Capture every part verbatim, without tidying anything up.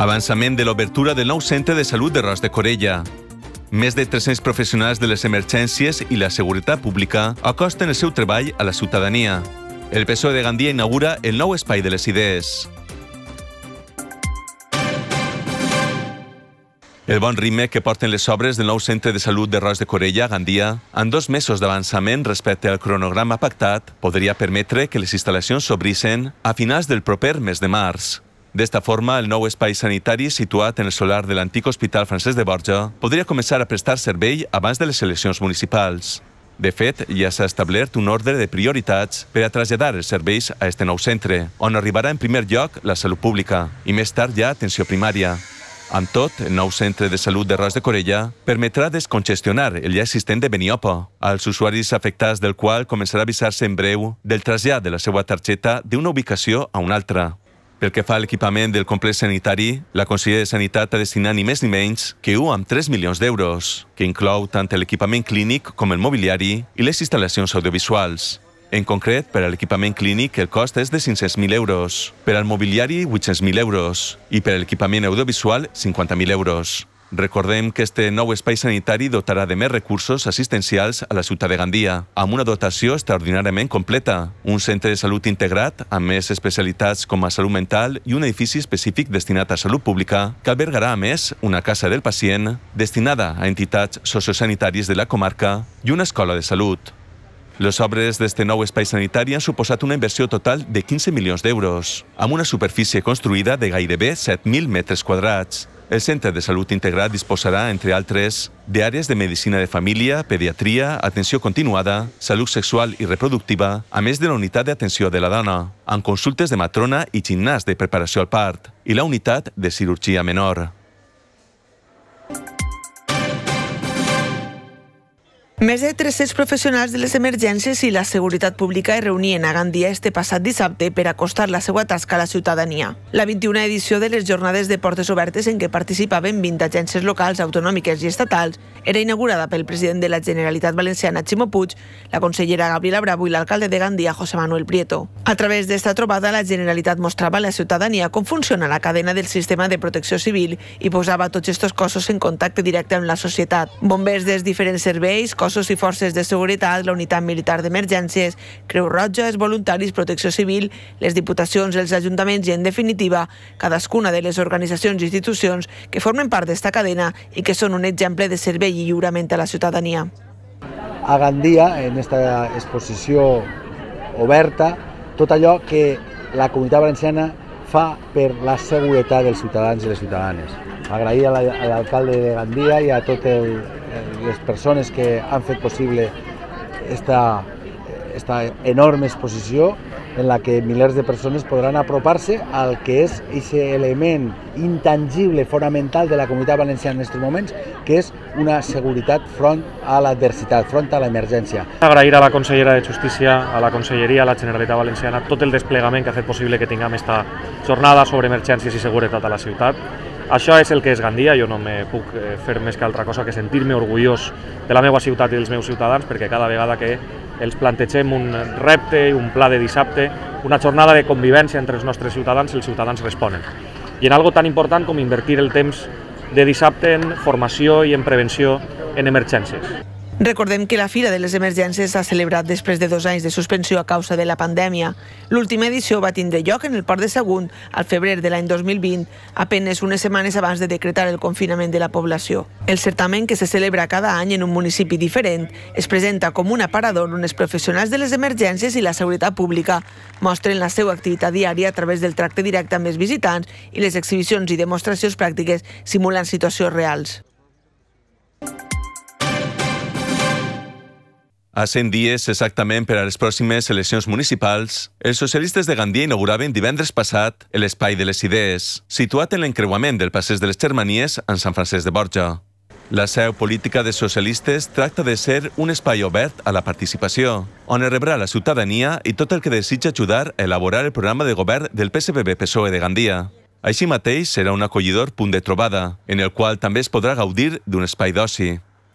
Avançament de l'obertura del nou centre de salut de Ros de Corella. Més de tres-cents professionals de les emergències i la seguretat pública acosten el seu treball a la ciutadania. El P S O E de Gandia inaugura el nou espai de les idees. El bon ritme que porten les obres del nou centre de salut de Ros de Corella, Gandia, amb dos mesos d'avançament respecte al cronograma pactat, podria permetre que les instal·lacions s'obrissen a finals del proper mes de març. D'esta forma, el nou espai sanitari situat en el solar de l'antic Hospital Francesc de Borja podria començar a prestar servei abans de les eleccions municipals. De fet, ja s'ha establert un ordre de prioritats per a traslladar els serveis a este nou centre, on arribarà en primer lloc la salut pública i més tard ja atenció primària. Amb tot, el nou centre de salut de Ros de Corella permetrà descongestionar el ja existent de Beniopa, als usuaris afectats del qual començarà a avisar-se en breu del trasllat de la seva targeta d'una ubicació a una altra. Pel que fa a l'equipament del complex sanitari, la Conselleria de Sanitat ha destinat ni més ni menys que un amb tres milions d'euros, que inclou tant l'equipament clínic com el mobiliari i les instal·lacions audiovisuals. En concret, per a l'equipament clínic el cost és de cinc-cents mil euros, per al mobiliari vuit-cents mil euros i per a l'equipament audiovisual cinquanta mil euros. Recordem que este nou espai sanitari dotarà de més recursos assistencials a la ciutat de Gandia, amb una dotació extraordinàriament completa, un centre de salut integrat amb més especialitats com a salut mental i un edifici específic destinat a salut pública que albergarà, a més, una casa del pacient destinada a entitats sociosanitàries de la comarca i una escola de salut. Les obres d'este nou espai sanitari han suposat una inversió total de quinze milions d'euros, amb una superfície construïda de gairebé set mil metres quadrats. El Centre de Salut Integrat disposarà, entre altres, d'àrees de medicina de família, pediatria, atenció continuada, salut sexual i reproductiva, a més de la unitat d'atenció de la dona, amb consultes de matrona i gimnàs de preparació al part, i la unitat de cirurgia menor. Més de tres-cents professionals de les emergències i la seguretat pública es reunien a Gandia este passat dissabte per acostar la seva tasca a la ciutadania. La vint-i-una edició de les jornades de portes obertes en què participaven vint agències locals, autonòmiques i estatals era inaugurada pel president de la Generalitat Valenciana, Ximo Puig, la consellera Gabriela Bravo i l'alcalde de Gandia, José Manuel Prieto. A través d'esta trobada, la Generalitat mostrava a la ciutadania com funciona la cadena del sistema de protecció civil i posava tots estos cossos en contacte directe amb la societat. Bombers dels diferents serveis, cossos i forces de seguretat, la unitat militar d'emergències, Creu Roja, els voluntaris, protecció civil, les diputacions, els ajuntaments i, en definitiva, cadascuna de les organitzacions i institucions que formen part d'esta cadena i que són un exemple de servei i lliurament a la ciutadania. A Gandia, en esta exposició oberta, tot allò que la Comunitat Valenciana fa per la seguretat dels ciutadans i les ciutadanes. Agrair a l'alcalde de Gandia i a totes les persones que han fet possible esta, esta enorme exposició en la que milers de persones podran apropar-se al que és aquest element intangible, fonamental de la Comunitat Valenciana en aquests moments, que és una seguretat front a l'adversitat, front a l'emergència. Agrair a la consellera de Justícia, a la Conselleria, a la Generalitat Valenciana, tot el desplegament que ha fet possible que tinguem esta jornada sobre emergències i seguretat a la ciutat. Això és el que és Gandia, jo no me puc fer més que altra cosa que sentir-me orgullós de la meva ciutat i dels meus ciutadans, perquè cada vegada que els plantegem un repte, un pla de dissabte, una jornada de convivència entre els nostres ciutadans, els ciutadans responen. I en algo tan important com invertir el temps de dissabte en formació i en prevenció en emergències. Recordem que la Fira de les Emergències s'ha celebrat després de dos anys de suspensió a causa de la pandèmia. L'última edició va tindre lloc en el Port de Sagunt al febrer de l'any dos mil vint, apenes unes setmanes abans de decretar el confinament de la població. El certamen, que se celebra cada any en un municipi diferent, es presenta com un aparador on els professionals de les emergències i la seguretat pública mostren la seva activitat diària a través del tracte directe amb els visitants i les exhibicions i demostracions pràctiques simulant situacions reals. A cent dies exactament per a les pròximes eleccions municipals, els socialistes de Gandia inauguraven divendres passat l'Espai de les Idees, situat en l'encreuament del Passeig de les Germanies en Sant Francesc de Borja. La seu política de socialistes tracta de ser un espai obert a la participació, on es rebrà la ciutadania i tot el que desitja ajudar a elaborar el programa de govern del P S B B P S O E de Gandia. Així mateix, serà un acollidor punt de trobada, en el qual també es podrà gaudir d'un espai d'oci.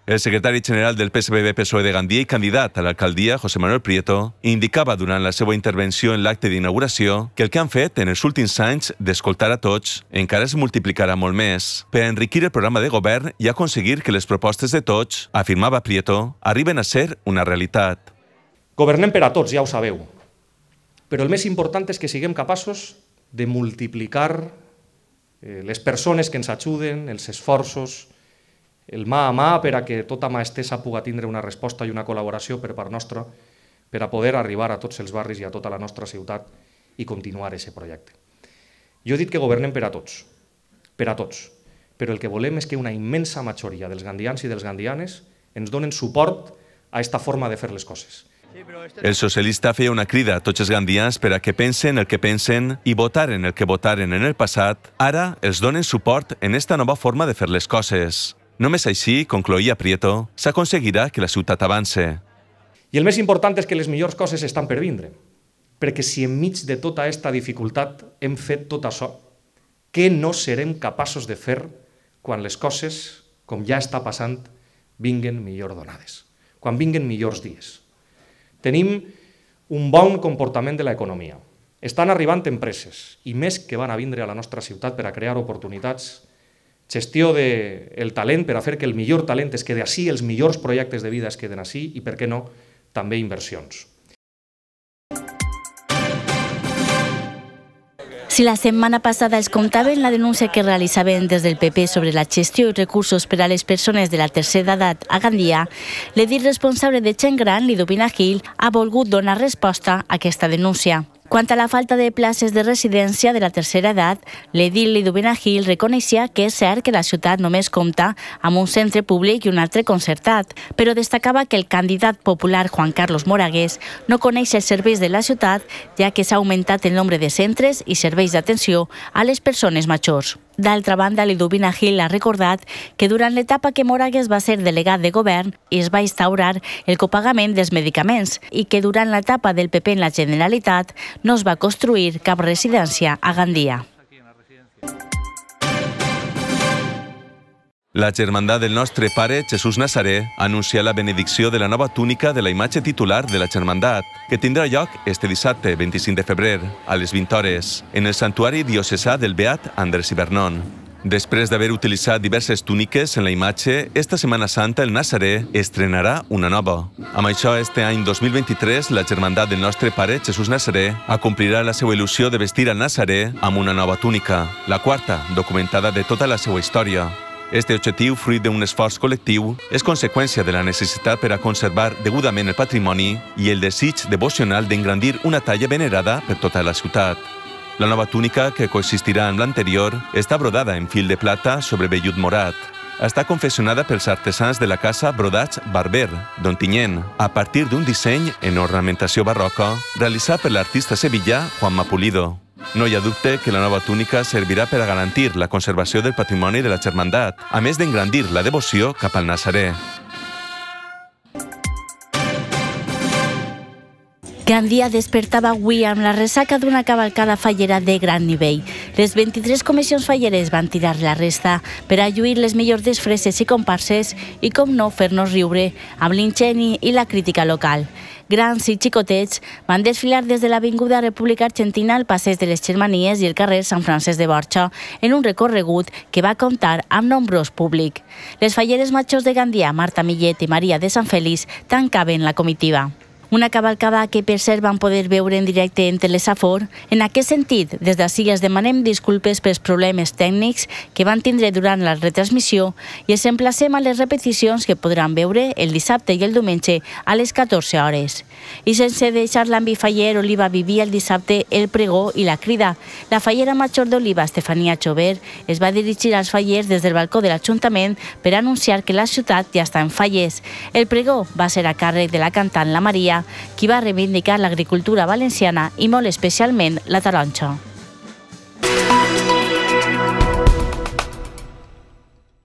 El secretari general del P S B B-P S O E de Gandia i candidat a l'alcaldia, José Manuel Prieto, indicava durant la seva intervenció en l'acte d'inauguració que el que han fet en els últims anys d'escoltar a tots encara es multiplicarà molt més per enriquir el programa de govern i aconseguir que les propostes de tots, afirmava Prieto, arriben a ser una realitat. Governem per a tots, ja ho sabeu, però el més important és que siguem capaços de multiplicar les persones que ens ajuden, els esforços, el mà a mà per a que tota mà estesa puga tindre una resposta i una col·laboració per part nostra per a poder arribar a tots els barris i a tota la nostra ciutat i continuar aquest projecte. Jo he dit que governem per a tots, per a tots, però el que volem és que una immensa majoria dels gandians i dels gandianes ens donen suport a aquesta forma de fer les coses. El socialista feia una crida a tots els gandians per a que pensen el que pensen i votaren el que votaren en el passat, ara els donen suport en esta nova forma de fer les coses. Només així, concloïa Prieto, s'aconseguirà que la ciutat avance. I el més important és que les millors coses estan per vindre, perquè si enmig de tota aquesta dificultat hem fet tot això, què no serem capaços de fer quan les coses, com ja està passant, vinguen millor donades, quan vinguen millors dies. Tenim un bon comportament de l'economia. Estan arribant empreses, i més que van a vindre a la nostra ciutat per a crear oportunitats, gestió del talent per a fer que el millor talent es quedi així, els millors projectes de vida es queden així i, per què no, també inversions. Si la setmana passada els comptaven la denúncia que realitzaven des del P P sobre la gestió i recursos per a les persones de la tercera edat a Gandia, l'edil responsable de Gent Gran, Liduvina Gil, ha volgut donar resposta a aquesta denúncia. Quant a la falta de places de residència de la tercera edat, l'edil Liduvina Gil reconeixia que és cert que la ciutat només compta amb un centre públic i un altre concertat, però destacava que el candidat popular Juan Carlos Moragués no coneix els serveis de la ciutat, ja que s'ha augmentat el nombre de centres i serveis d'atenció a les persones majors. D'altra banda, Liduvina Gil ha recordat que durant l'etapa que Moragués va ser delegat de govern es va instaurar el copagament dels medicaments i que durant l'etapa del P P en la Generalitat no es va construir cap residència a Gandia. La Germandat del Nostre Pare Jesús Nazaré ha anunciat la benedicció de la nova túnica de la imatge titular de la Germandat, que tindrà lloc este dissabte, vint-i-cinc de febrer, a les vint hores, en el santuari diocesà del Beat Andrés i Vernon. Després d'haver utilitzat diverses túniques en la imatge, esta Setmana Santa el Nazaré estrenarà una nova. Amb això, este any dos mil vint-i-tres, la Germandat del Nostre Pare Jesús Nazaré acomplirà la seva il·lusió de vestir al Nazaré amb una nova túnica, la quarta documentada de tota la seva història. Este objectiu, fruit d'un esforç col·lectiu, és conseqüència de la necessitat per a conservar degudament el patrimoni i el desig devocional d'engrandir una talla venerada per tota la ciutat. La nova túnica, que coexistirà amb l'anterior, està brodada en fil de plata sobre vellut morat. Està confeccionada pels artesans de la casa Brodats Barber, d'Ontinyent, a partir d'un disseny en ornamentació barroca realitzat per l'artista sevillà Juanma Pulido. No hi ha dubte que la nova túnica servirà per a garantir la conservació del patrimoni de la Germandat, a més d'engrandir la devoció cap al Nazaré. Gandia despertava avui amb la ressaca d'una cavalcada fallera de gran nivell. Les vint-i-tres comissions falleres van tirar la resta per a lluir les millors disfresses i comparses i, com no, fer-nos riure amb l'ingeni i la crítica local. Grans i xicotets van desfilar des de l'Avinguda República Argentina al passeig de les Germanies i el carrer Sant Francesc de Borja en un recorregut que va comptar amb nombrós públic. Les falleres majors de Gandia, Marta Millet i Maria de Sant Fèlix, tancaven la comitiva. Una cavalcada que per cert van poder veure en directe en Telesafor. En aquest sentit, des d'ací els demanem disculpes pels problemes tècnics que van tindre durant la retransmissió i els emplacem a les repeticions que podran veure el dissabte i el diumenge a les catorze hores. I sense deixar l'àmbit faller, Oliva vivia el dissabte el pregó i la crida. La fallera major d'Oliva, Estefania Chover, es va dirigir als fallers des del balcó de l'Ajuntament per anunciar que la ciutat ja està en falles. El pregó va ser a càrrec de la cantant La Maria, qui va reivindicar l'agricultura valenciana i molt especialment la taronja.